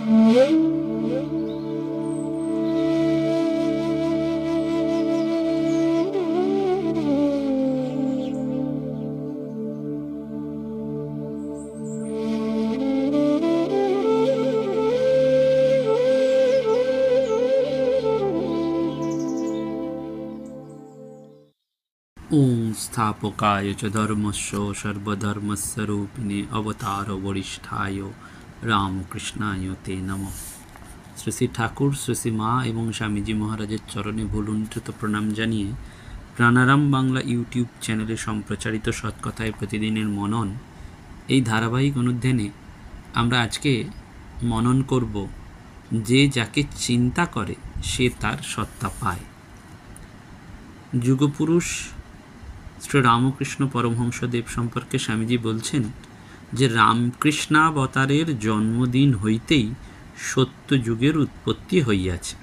ओं स्थापकाय च धर्मस्य सर्वधर्मस्वरूपिणे अवतार वरिष्ठाय রামকৃষ্ণায় তে নমঃ। শ্রী শ্রী ঠাকুর, শ্রী শ্রী মা এবং স্বামীজি মহারাজের চরণে ভুলুণ্ঠিত প্রণাম জানিয়ে প্রাণারাম বাংলা ইউটিউব চ্যানেলে সম্প্রচারিত সৎকথায় প্রতিদিনের মনন এই ধারাবাহিক অনুধ্যানে আমরা আজকে মনন করব যে যাকে চিন্তা করে সে তার সত্তা পায়। যুগপুরুষ শ্রী রামকৃষ্ণ পরমহংসদেব সম্পর্কে স্বামীজি বলছেন যে রামকৃষ্ণাবতারের জন্মদিন হইতেই সত্যযুগের উৎপত্তি হইয়াছে।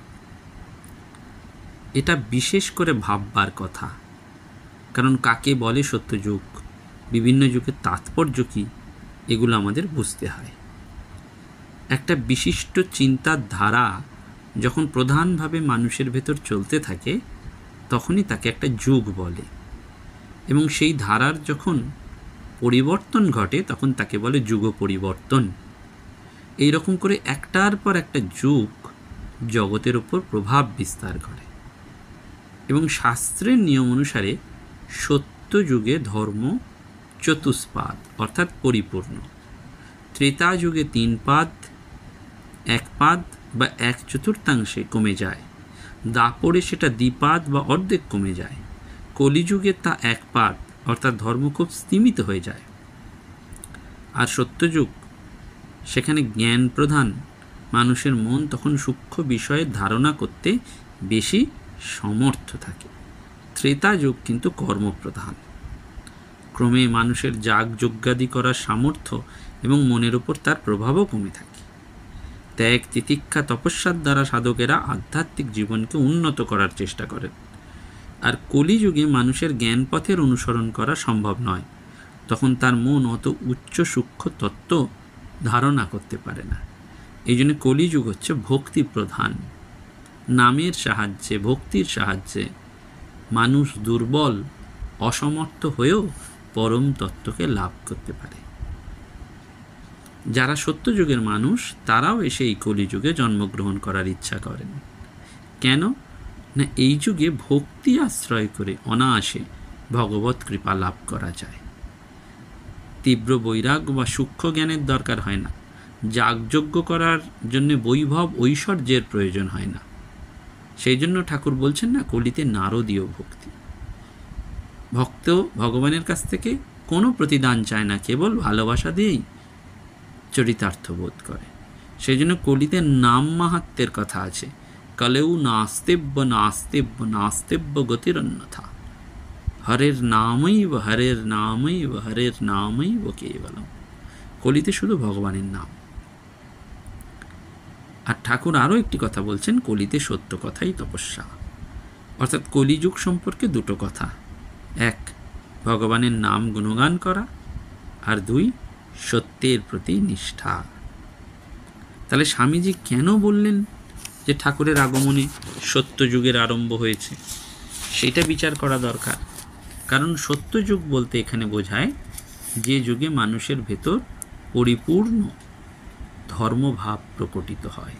এটা বিশেষ করে ভাববার কথা, কারণ কাকে বলে সত্যযুগ, বিভিন্ন যুগের তাৎপর্য কী, এগুলো আমাদের বুঝতে হয়। একটা বিশিষ্ট চিন্তার ধারা যখন প্রধানভাবে মানুষের ভেতর চলতে থাকে তখনই তাকে একটা যুগ বলে, এবং সেই ধারার যখন পরিবর্তন ঘটে তখন তাকে বলে যুগ পরিবর্তন। এই রকম করে একটার পর একটা যুগ জগতের উপর প্রভাব বিস্তার করে, এবং শাস্ত্রের নিয়ম অনুসারে সত্য যুগে ধর্ম চতুষ্পাদ অর্থাৎ পরিপূর্ণ, ত্রেতা যুগে 3 পাদ, 1 পাদ বা 1/4 কমে যায়, দাপরে সেটা 2 পাদ বা অর্ধেক কমে যায়, কলিযুগে তা 1 পাদ অর্থাৎ ধর্ম খুব স্তীমিত হয়ে যায়। আর সত্যযুগ, সেখানে জ্ঞান প্রধান, মানুষের মন তখন সূক্ষ্ম বিষয়ের ধারণা করতে বেশি সমর্থ থাকে। ত্রেতা যুগ কিন্তু কর্মপ্রধান, ক্রমে মানুষের যাগযজ্ঞাদি করার সামর্থ্য এবং মনের উপর তার প্রভাবও কমে থাকে। ত্যাগ, তিতিক্ষা, তপস্যার দ্বারা সাধকেরা আধ্যাত্মিক জীবনকে উন্নত করার চেষ্টা করেন। আর কলিযুগে মানুষের জ্ঞান পথের অনুসরণ করা সম্ভব নয়, তখন তার মন অত উচ্চ সূক্ষ্ম তত্ত্ব ধারণা করতে পারে না। এই জন্য কলিযুগ হচ্ছে ভক্তি প্রধান। নামের সাহায্যে, ভক্তির সাহায্যে মানুষ দুর্বল, অসমর্থ হয়েও পরম তত্ত্বকে লাভ করতে পারে। যারা সত্যযুগের মানুষ তারাও এসে এই কলিযুগে জন্মগ্রহণ করার ইচ্ছা করেন। কেন না, এই যুগে ভক্তি আশ্রয় করে অনায়াসে ভগবত কৃপা লাভ করা যায়। তীব্র বৈরাগ্য বা সূক্ষ্ম জ্ঞানের দরকার হয় না, যাগযজ্ঞ করার জন্য বৈভব ঐশ্বর্যের প্রয়োজন হয় না। সেই জন্য ঠাকুর বলছেন না, কলিতে নারদীয় ভক্তি। ভক্ত ভগবানের কাছ থেকে কোনো প্রতিদান চায় না, কেবল ভালোবাসা দিয়েই চরিতার্থ বোধ করে। সেই জন্য কলিতে নাম মাহাত্ম্যের কথা আছে, কলেও নাস্তেব্য নাস্তেব্য নাস্তেব্য গতিরন্যথা, হরের নামৈব হরের নামৈব হরের নামৈব কেবলম। কলিতে শুধু ভগবানের নাম। আর ঠাকুর আরও একটি কথা বলছেন, কলিতে সত্য কথাই তপস্যা। অর্থাৎ কলিযুগ সম্পর্কে 2 কথা, 1 ভগবানের নাম গুণগান করা, আর 2 সত্যের প্রতি নিষ্ঠা। তাহলে স্বামীজি কেন বললেন যে ঠাকুরের আগমনে সত্যযুগের আরম্ভ হয়েছে, সেটা বিচার করা দরকার। কারণ সত্যযুগ বলতে এখানে বোঝায় যে যুগে মানুষের ভেতর পরিপূর্ণ ধর্মভাব প্রকটিত হয়।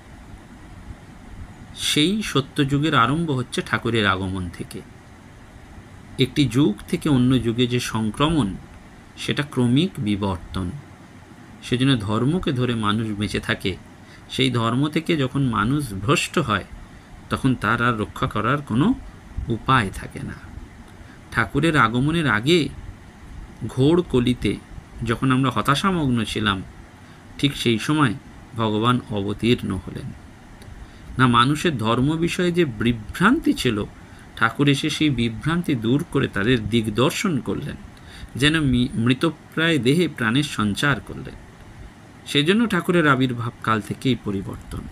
সেই সত্যযুগের আরম্ভ হচ্ছে ঠাকুরের আগমন থেকে। একটি যুগ থেকে অন্য যুগে যে সংক্রমণ, সেটা ক্রমিক বিবর্তন। সেজন্য ধর্মকে ধরে মানুষ বেঁচে থাকে। সেই ধর্ম থেকে যখন মানুষ ভ্রষ্ট হয় তখন তার আর রক্ষা করার কোনো উপায় থাকে না। ঠাকুরের আগমনের আগে ঘোর কলিতে যখন আমরা হতাশামগ্ন ছিলাম, ঠিক সেই সময় ভগবান অবতীর্ণ হলেন। না, মানুষের ধর্ম বিষয়ে যে বিভ্রান্তি ছিল, ঠাকুর এসে সেই বিভ্রান্তি দূর করে তাদের দিগদর্শন করলেন, যেন মৃতপ্রায় দেহে প্রাণের সঞ্চার করলেন। সেজন্য ঠাকুরের আবির্ভাব কাল থেকেই পরিবর্তন।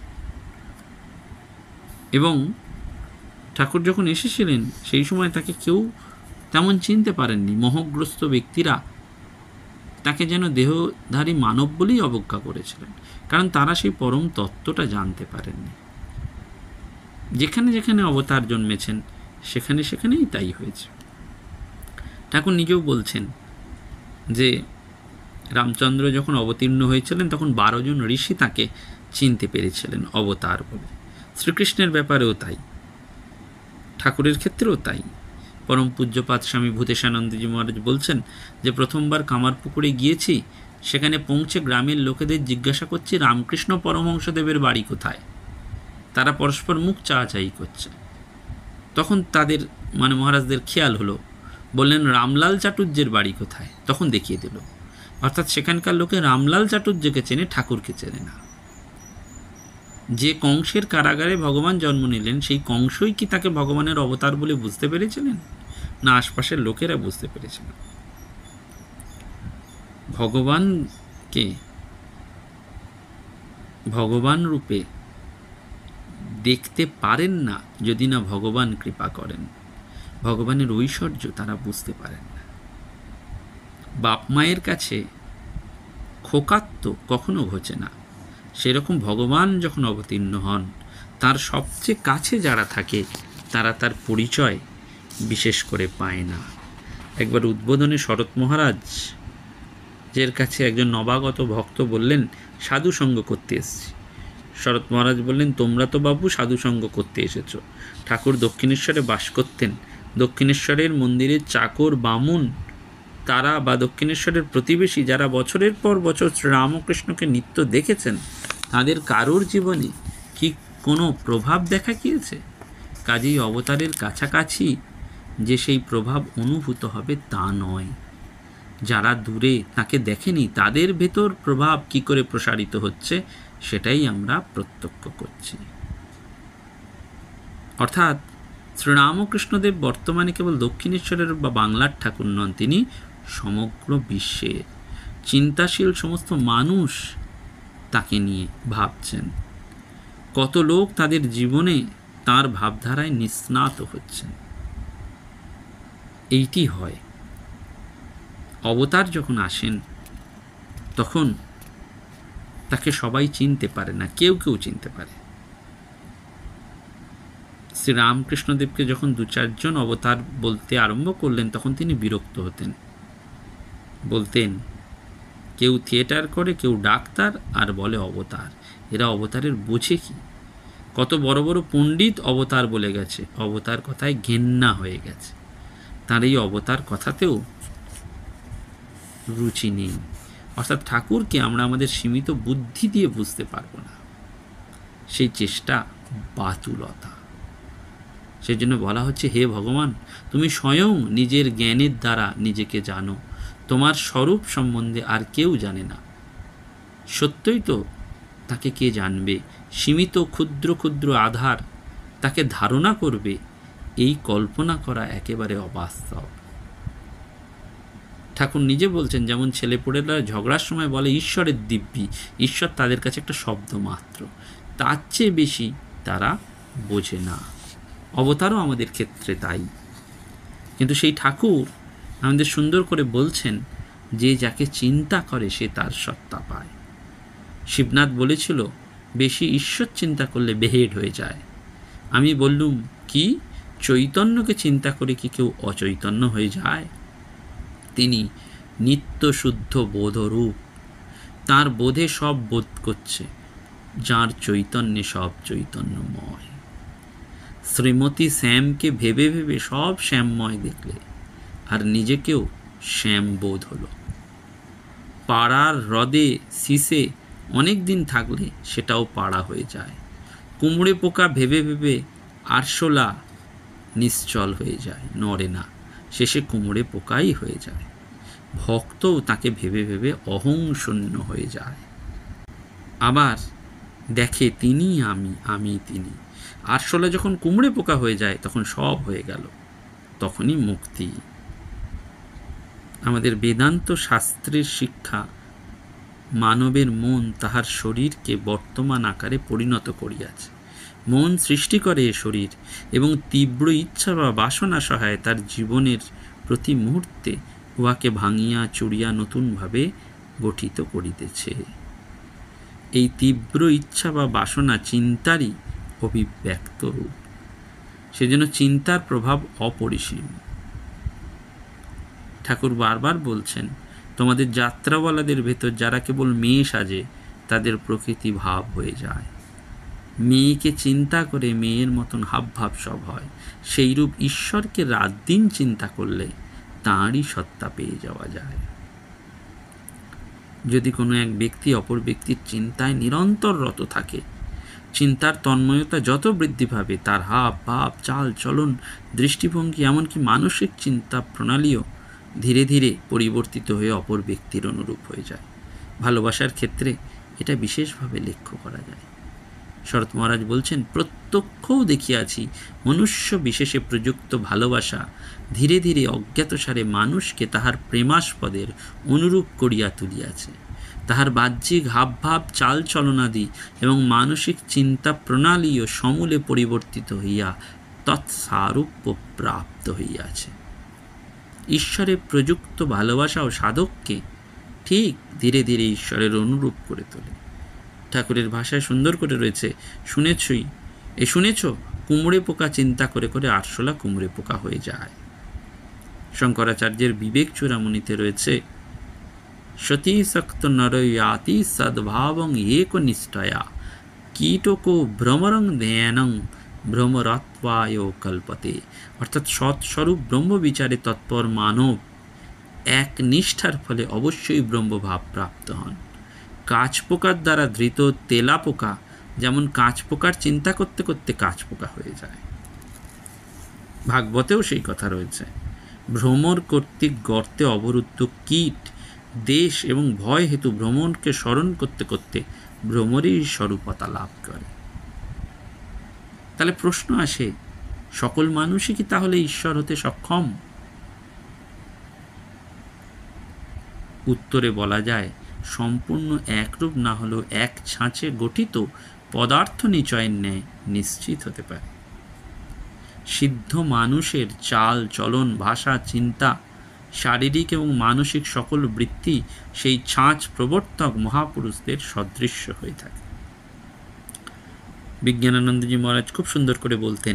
এবং ঠাকুর যখন এসেছিলেন সেই সময় তাকে কেউ তেমন চিনতে পারেননি। মোহগ্রস্ত ব্যক্তিরা তাকে যেন দেহধারী মানব বলেই অবজ্ঞা করেছিলেন, কারণ তারা সেই পরম তত্ত্বটা জানতে পারেননি। যেখানে যেখানে অবতার জন্মেছেন সেখানে সেখানেই তাই হয়েছে। ঠাকুর নিজেও বলছেন যে রামচন্দ্র যখন অবতীর্ণ হয়েছিলেন তখন 12 জন ঋষি তাকে চিনতে পেরেছিলেন অবতার বলে। শ্রীকৃষ্ণের ব্যাপারেও তাই, ঠাকুরের ক্ষেত্রেও তাই। পরম পূজ্যপাদ স্বামী ভূতেশানন্দজি মহারাজ বলছেন যে প্রথমবার কামারপুকুরে গিয়েছি, সেখানে পৌঁছে গ্রামের লোকেদের জিজ্ঞাসা করছি রামকৃষ্ণ পরমহংসদেবের বাড়ি কোথায়। তারা পরস্পর মুখ চাওয়াচাই করছে। তখন তাদের মহারাজদের খেয়াল হলো, বললেন রামলাল চাটুর্যের বাড়ি কোথায়। তখন দেখিয়ে দিল। অর্থাৎ সেখানকার লোকে রামলাল চাটুর্যকে চেনে, ঠাকুরকে চেনে না। যে কংসের কারাগারে ভগবান জন্ম নিলেন সেই কংসই কি তাকে ভগবানের অবতার বলে বুঝতে পেরেছিলেন, না আশপাশের লোকেরা বুঝতে পেরেছিলেন? ভগবানকে ভগবান রূপে দেখতে পারেন না যদি না ভগবান কৃপা করেন। ভগবানের ঐশ্বর্য তারা বুঝতে পারেন না। বাপ মায়ের কাছে খোকাত্ব কখনো ঘোচে না, সেরকম ভগবান যখন অবতীর্ণ হন তার সবচেয়ে কাছে যারা থাকে তারা তার পরিচয় বিশেষ করে পায় না। একবার উদ্বোধনে শরৎ মহারাজ যের কাছে একজন নবাগত ভক্ত বললেন সাধুসঙ্গ করতে এসেছি। শরৎ মহারাজ বললেন, তোমরা তো বাবু সাধুসঙ্গ করতে এসেছ। ঠাকুর দক্ষিণেশ্বরে বাস করতেন। দক্ষিণেশ্বরের মন্দিরের চাকর বামুন তারা বা দক্ষিণেশ্বরের প্রতিবেশী যারা বছরের পর বছর শ্রীরামকৃষ্ণকে নিত্য দেখেছেন, তাদের কারোর জীবনে কি কোনো প্রভাব দেখা গিয়েছে? কাজেই অবতারের কাছাকাছি যে সেই প্রভাব অনুভূত হবে তা নয়। যারা দূরে তাকে দেখেনি তাদের ভেতর প্রভাব কি করে প্রসারিত হচ্ছে সেটাই আমরা প্রত্যক্ষ করছি। অর্থাৎ শ্রীরামকৃষ্ণদেব বর্তমানে কেবল দক্ষিণেশ্বরের বা বাংলার ঠাকুর নন, তিনি সমগ্র বিশ্বের চিন্তাশীল সমস্ত মানুষ তাকে নিয়ে ভাবছেন। কত লোক তাদের জীবনে তার ভাবধারায় নিস্নাত হচ্ছেন। এইটি হয়। অবতার যখন আসেন তখন তাকে সবাই চিনতে পারে না, কেউ কেউ চিনতে পারে। শ্রীরামকৃষ্ণদেবকে যখন 2-4 জন অবতার বলতে আরম্ভ করলেন তখন তিনি বিরক্ত হতেন। বলতেন কেউ থিয়েটার করে, কেউ ডাক্তার, আর বলে অবতার। এরা অবতারের বোঝে কি? কত বড় বড় পণ্ডিত অবতার বলে গেছে, অবতার কথায় ঘেন্না হয়ে গেছে। তার এই অবতার কথাতেও রুচি নেই। অর্থাৎ ঠাকুরকে আমরা আমাদের সীমিত বুদ্ধি দিয়ে বুঝতে পারবো না, সেই চেষ্টা বাতুলতা। সেই জন্য বলা হচ্ছে, হে ভগবান, তুমি স্বয়ং নিজের জ্ঞানের দ্বারা নিজেকে জানো, তোমার স্বরূপ সম্বন্ধে আর কেউ জানে না। সত্যই তো তাকে কে জানবে? সীমিত ক্ষুদ্র ক্ষুদ্র আধার তাকে ধারণা করবে, এই কল্পনা করা একেবারে অবাস্তব। ঠাকুর নিজে বলছেন, যেমন ছেলেপুলেরা ঝগড়ার সময় বলে ঈশ্বরের দিব্যি, ঈশ্বর তাদের কাছে একটা শব্দ মাত্র, তার চেয়ে বেশি তারা বোঝে না। অবতারও আমাদের ক্ষেত্রে তাই। কিন্তু সেই ঠাকুর আমাদের সুন্দর করে বলছেন যে যাকে চিন্তা করে সে তার সত্তা পায়। শিবনাথ বলেছিল, বেশি ঈশ্বর চিন্তা করলে বেহেড হয়ে যায়। আমি বললুম, কি চৈতন্যকে চিন্তা করে কি কেউ অচৈতন্য হয়ে যায়? তিনি নিত্য শুদ্ধ বোধরূপ, তার বোধে সব বোধ করছে, যার চৈতন্যে সব চৈতন্যময়। শ্রীমতী শ্যামকে ভেবে ভেবে সব শ্যামময় দেখলে, আর নিজেকেও শ্যাম বোধ হলো। পাড়ার হ্রদে শীষে অনেক দিন থাকলে সেটাও পাড়া হয়ে যায়। কুমড়ে পোকা ভেবে ভেবে আরশোলা নিশ্চল হয়ে যায়, নড়ে না, শেষে কুমড়ে পোকাই হয়ে যায়। ভক্তও তাকে ভেবে ভেবে অহং শূন্য হয়ে যায়। আবার দেখে তিনি আমি, আমি তিনি। আরশোলা যখন কুমড়ে পোকা হয়ে যায় তখন সব হয়ে গেল, তখনই মুক্তি। আমাদের বেদান্ত শাস্ত্রের শিক্ষা, মানবের মন তাহার শরীরকে বর্তমান আকারে পরিণত করিয়াছে। মন সৃষ্টি করে এ শরীর এবং তীব্র ইচ্ছা বা বাসনা সহায়ে তার জীবনের প্রতি মুহূর্তে উহাকে ভাঙিয়া চুরিয়া নতুনভাবে গঠিত করিতেছে। এই তীব্র ইচ্ছা বা বাসনা চিন্তারই অভিব্যক্ত রূপ। সেজন্য চিন্তার প্রভাব অপরিসীম। ঠাকুর বারবার বলছেন, তোমাদের যাত্রাওয়ালাদের ভেতর যারা কেবল মেয়ে সাজে তাদের প্রকৃতি ভাব হয়ে যায়। মেয়েকে চিন্তা করে মেয়ের মতন হাবভাব সব হয়। সেইরূপ ঈশ্বরকে রাত দিন চিন্তা করলে তাঁরই সত্তা পেয়ে যাওয়া যায়। যদি কোনো এক ব্যক্তি অপর ব্যক্তির চিন্তায় নিরন্তর রত থাকে, চিন্তার তন্ময়তা যত বৃদ্ধি পাবে তার হাব ভাব চাল চলন দৃষ্টিভঙ্গি এমনকি মানসিক চিন্তা প্রণালীও ধীরে ধীরে পরিবর্তিত হয়ে অপর ব্যক্তির অনুরূপ হয়ে যায়। ভালোবাসার ক্ষেত্রে এটা বিশেষভাবে লক্ষ্য করা যায়। শরৎ মহারাজ বলছেন, প্রত্যক্ষও দেখিয়াছি মনুষ্য বিশেষে প্রযুক্ত ভালোবাসা ধীরে ধীরে অজ্ঞাতসারে মানুষকে তাহার প্রেমাস্পদের অনুরূপ করিয়া তুলিয়াছে। তাহার বাহ্যিক হাবভাব চাল চলনাদি এবং মানসিক চিন্তা প্রণালীও সমূলে পরিবর্তিত হইয়া তৎসারূপ্য প্রাপ্ত হইয়াছে। ঈশ্বরে প্রযুক্ত ভালোবাসাও সাধককে ঠিক ধীরে ধীরে ঈশ্বরের অনুরূপ করে তোলে। ঠাকুরের ভাষায় সুন্দর করে রয়েছে, শুনেছ কুমড়ে পোকা চিন্তা করে করে আরশোলা কুমড়ে পোকা হয়ে যায়। শঙ্করাচার্যের বিবেক চূড়ামণিতে রয়েছে, সতী শক্ত নরয়াতি সদ্ভাবং এক নিষ্ঠায়া কীটকো ভ্রমরং ধ্যানং ভ্রমরত্বায় কল্পতে। অর্থাৎ সৎস্বরূপ ব্রহ্মবিচারে তৎপর মানব এক নিষ্ঠার ফলে অবশ্যই ব্রহ্মভাব প্রাপ্ত হন। কাঁচ পোকার দ্বারা ধৃত তেলা পোকা যেমন কাঁচ পোকার চিন্তা করতে করতে কাঁচ পোকা হয়ে যায়। ভাগবতেও সেই কথা রয়েছে, ভ্রমর কর্তৃক গর্তে অবরুদ্ধ কীট দেশ এবং ভয় হেতু ভ্রমণকে স্মরণ করতে করতে ভ্রমরই স্বরূপতা লাভ করে। তাহলে প্রশ্ন আসে, সকল মানুষই কি তাহলে ঈশ্বর হতে সক্ষম? উত্তরে বলা যায়, সম্পূর্ণ একরূপ না হলেও এক ছাঁচে গঠিত পদার্থ নিচয়ের ন্যায় নিশ্চিত হতে পারে। সিদ্ধ মানুষের চাল চলন ভাষা চিন্তা শারীরিক এবং মানসিক সকল বৃত্তি সেই ছাঁচ প্রবর্তক মহাপুরুষদের সদৃশ্য হয়ে থাকে। বিজ্ঞানানন্দজি মহারাজ খুব সুন্দর করে বলতেন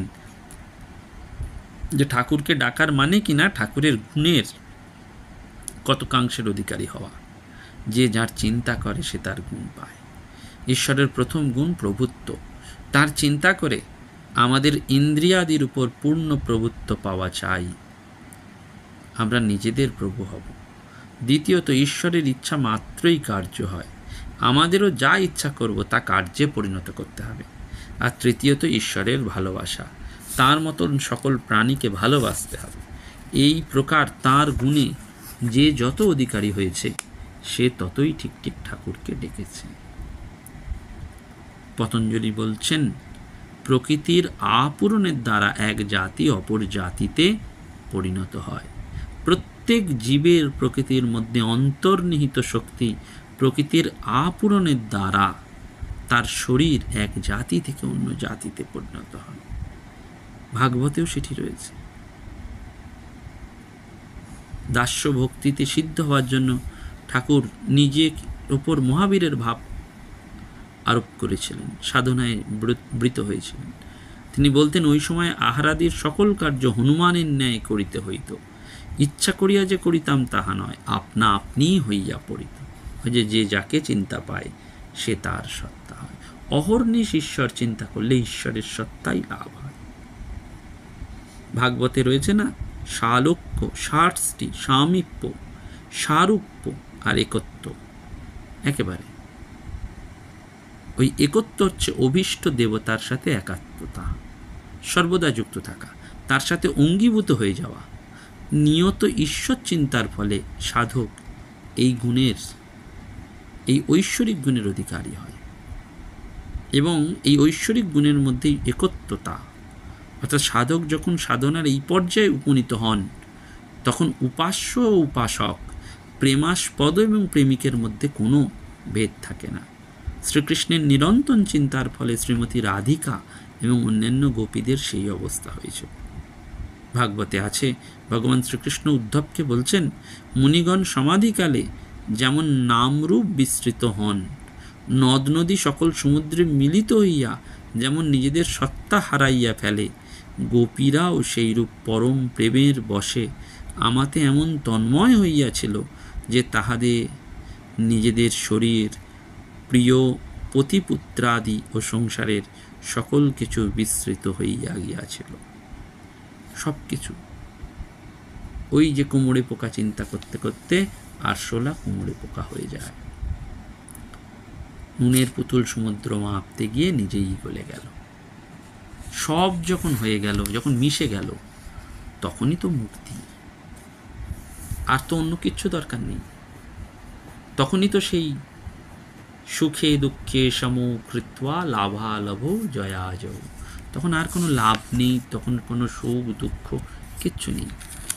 যে ঠাকুরকে ডাকার মানে কিনা ঠাকুরের গুণের কতকাংশের অধিকারী হওয়া। যে যার চিন্তা করে সে তার গুণ পায়। ঈশ্বরের প্রথম গুণ প্রভুত্ব। তার চিন্তা করে আমাদের ইন্দ্রিয়াদির উপর পূর্ণ প্রভুত্ব পাওয়া চাই, আমরা নিজেদের প্রভু হব। দ্বিতীয়ত, ঈশ্বরের ইচ্ছা মাত্রই কার্য হয়, আমাদেরও যা ইচ্ছা করব তা কার্যে পরিণত করতে হবে। আর তৃতীয়ত, ঈশ্বরের ভালোবাসা, তার মতন সকল প্রাণীকে ভালোবাসতে হবে। এই প্রকার তার গুণে যে যত অধিকারী হয়েছে সে ততই ঠিক ঠিক ঠাকুরকে ডেকেছে। পতঞ্জলি বলছেন, প্রকৃতির আপূরণের দ্বারা এক জাতি অপর জাতিতে পরিণত হয়। প্রত্যেক জীবের প্রকৃতির মধ্যে অন্তর্নিহিত শক্তি প্রকৃতির আপূরণের দ্বারা তার শরীর এক জাতি থেকে অন্য জাতিতে পরিণত হয়। ভাগবতেও সেটি রয়েছে। দাস্য ভক্তিতে সিদ্ধ হওয়ার জন্য ঠাকুর নিজের ওপর মহাবীরের ভাব আরোপ করেছিলেন, সাধনায় ব্রত হয়েছিলেন। তিনি বলতেন, ওই সময় আহারাদির সকল কার্য হনুমানের ন্যায় করিতে হইত। ইচ্ছা করিয়া যে করিতাম তাহা নয়, আপনা আপনিই হইয়া পড়িত। যে যাকে চিন্তা পায় সে তার সত্তা হয়। অহর্নিশ ঈশ্বর চিন্তা করলে ঈশ্বরের সত্তাই লাভ হয়। ভাগবতে রয়েছে না, শালোক্য, ষাটটি, সামীপ্য, সারূপ্য আর একত্ব। একেবারে ওই একত্ব হচ্ছে অভীষ্ট দেবতার সাথে একাত্মতা, সর্বদা যুক্ত থাকা, তার সাথে অঙ্গীভূত হয়ে যাওয়া। নিয়ত ঈশ্বর চিন্তার ফলে সাধক এই গুণের, এই ঐশ্বরিক গুণের অধিকারী হয়। এবং এই ঐশ্বরিক গুণের মধ্যেই একত্বতা, অর্থাৎ সাধক যখন সাধনার এই পর্যায়ে উপনীত হন তখন উপাস্য ও উপাসক, প্রেমাস্পদ এবং প্রেমিকের মধ্যে কোনো ভেদ থাকে না। শ্রীকৃষ্ণের নিরন্তর চিন্তার ফলে শ্রীমতী রাধিকা এবং অন্যান্য গোপীদের সেই অবস্থা হয়েছে। ভাগবতে আছে, ভগবান শ্রীকৃষ্ণ উদ্ধবকে বলছেন, মুনিগণ সমাধিকালে যেমন নামরূপ বিস্তৃত হন, নদ নদী সকল সমুদ্রে মিলিত হইয়া যেমন নিজেদের সত্তা হারাইয়া ফেলে, গোপীরাও সেইরূপ পরম প্রেমের বশে আমাতে এমন তন্ময় হইয়াছিল যে তাহাদের নিজেদের শরীর, প্রিয় পতিপুত্রাদি ও সংসারের সকল কিছু বিস্মৃত হইয়া গিয়াছিল। সব কিছু ওই যে কুমড়ে পোকা চিন্তা করতে করতে আরশোলা কুমড়ে পোকা হয়ে যায়। নুনের পুতুল সমুদ্র মাপতে গিয়ে নিজেই গলে গেল। সব যখন হয়ে গেল, যখন মিশে গেল, তখনই তো মুক্তি। আর তো অন্য কিচ্ছু দরকার নেই। তখনই তো সেই সুখে দুঃখে সমকৃত্বা লাভালাভ জয়াজয়, তখন আর কোনো লাভ নেই, তখন কোনো সুখ দুঃখ কিচ্ছু নেই।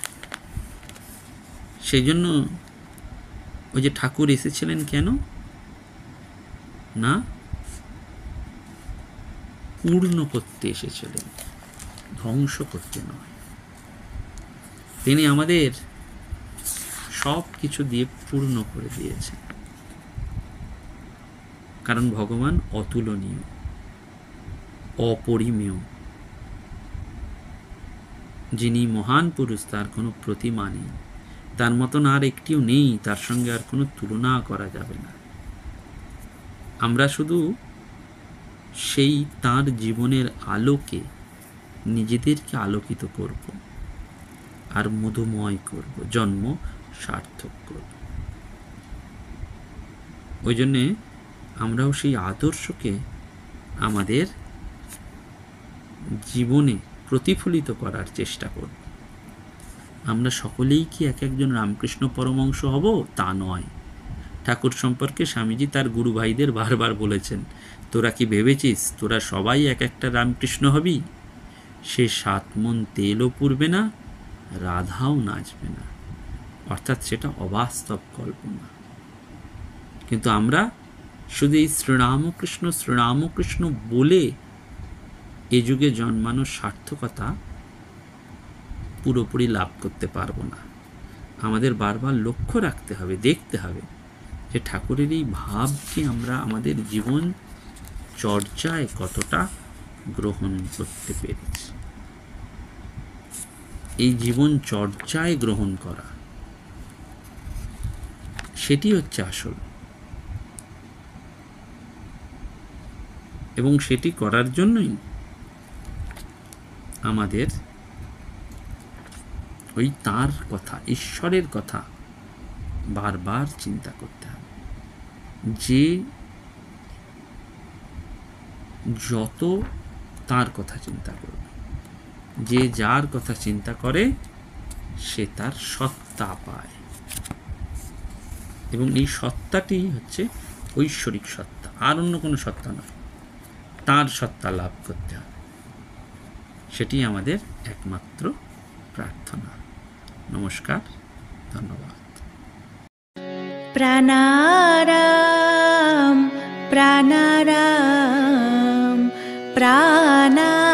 সেই জন্য ওই যে ঠাকুর এসেছিলেন কেন না, পূর্ণ করতে এসেছিলেন, ধ্বংস করতে নয়। তিনি আমাদের সব কিছু দিয়ে পূর্ণ করে দিয়েছেন, কারণ ভগবান অতুলনীয়, অপরিমেয়। যিনি মহান পুরুষ, তার কোনো প্রতিমা নেই, তার মতন আর একটিও নেই, তার সঙ্গে আর কোনো তুলনা করা যাবে না। আমরা শুধু সেই তার জীবনের আলোকে নিজেদেরকে আলোকিত করব আর মধুময় করব, জন্ম সার্থক করব। ওই জন্যে আমরাও সেই আদর্শকে আমাদের জীবনে প্রতিফলিত করার চেষ্টা করব। আমরা সকলেই কি এক একজন রামকৃষ্ণ পরমহংস হব তা নয়। ঠাকুর সম্পর্কে স্বামীজি তার গুরু ভাইদের বারবার বলেছেন, তোরা কি ভেবেছিস তোরা সবাই এক একটা রামকৃষ্ণ হবি? সে 7 মণ তেলও পুড়বে না, রাধাও নাচবে না। অর্থাৎ সেটা অবাস্তব কল্পনা। কিন্তু আমরা শুধু এই শ্রীরামকৃষ্ণ শ্রীরামকৃষ্ণ বলে এ যুগে জন্মানোর সার্থকতা পুরোপুরি লাভ করতে পারবো না। আমাদের বারবার লক্ষ্য রাখতে হবে, দেখতে হবে যে ঠাকুরের এই ভাবকে আমরা আমাদের জীবন চর্চায় কতটা গ্রহণ করতে পেরেছি। এই জীবন চর্চায় গ্রহণ করা, সেটি হচ্ছে আসল। এবং সেটি করার জন্যই আমাদের ওই তার কথা, ঈশ্বরের কথা বারবার চিন্তা করতে হবে। যে যত তার কথা চিন্তা করবে, যে যার কথা চিন্তা করে, সে তার সত্তা পায়। এবং এই সত্তাটি হচ্ছে ঐশ্বরিক সত্তা, আর অন্য কোনো সত্তা নয়। তার সত্তা লাভ করতে হবে, সেটি আমাদের একমাত্র প্রার্থনা। নমস্কার, ধন্যবাদ। প্রাণারাম প্রাণারাম প্রাণা